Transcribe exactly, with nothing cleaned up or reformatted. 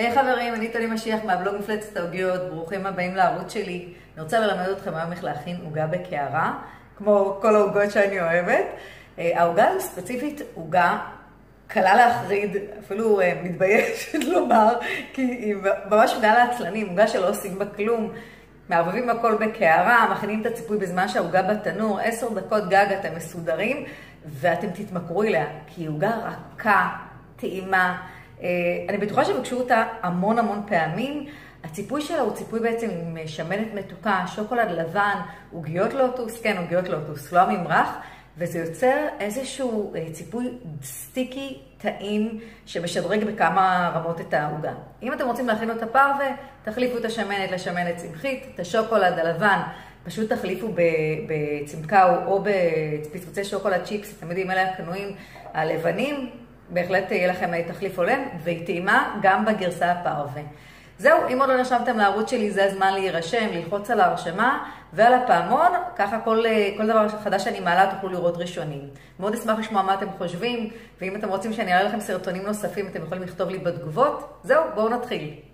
היי חברים, אני טלי משיח מהבלוג מפלצת העוגיות, ברוכים הבאים לערוץ שלי. אני רוצה ללמד אתכם היום איך להכין עוגה בקערה, כמו כל העוגות שאני אוהבת. העוגה ספציפית עוגה קלה להחריד, אפילו מתביישת לומר, כי היא ממש עוגה לעצלנים, עוגה שלא עושים בה כלום. מערבבים הכל בקערה, מכינים את הציפוי בזמן שהעוגה בתנור, עשר דקות גג אתם מסודרים, ואתם תתמכרו אליה, כי היא עוגה רכה, טעימה. אני בטוחה שבקשו אותה המון המון פעמים. הציפוי שלה הוא ציפוי בעצם עם שמנת מתוקה, שוקולד לבן, עוגיות לוטוס, כן, עוגיות לוטוס, לא הממרח, וזה יוצר איזשהו ציפוי סטיקי, טעים, שמשדרג בכמה רמות את העוגה. אם אתם רוצים להכין אותה פרווה, תחליפו את השמנת לשמנת צמחית, את השוקולד הלבן, פשוט תחליפו בצמקאו או בצפצפצי שוקולד צ'יפס, אתם יודעים, אלה הקנויים הלבנים, בהחלט יהיה לכם תחליף הולם, והיא טעימה גם בגרסה הפרווה. זהו, אם עוד לא נרשמתם לערוץ שלי, זה הזמן להירשם, ללחוץ על ההרשמה ועל הפעמון, ככה כל, כל דבר חדש שאני מעלה תוכלו לראות ראשונים. מאוד אשמח לשמוע מה אתם חושבים, ואם אתם רוצים שאני אעלה לכם סרטונים נוספים, אתם יכולים לכתוב לי בתגובות. זהו, בואו נתחיל.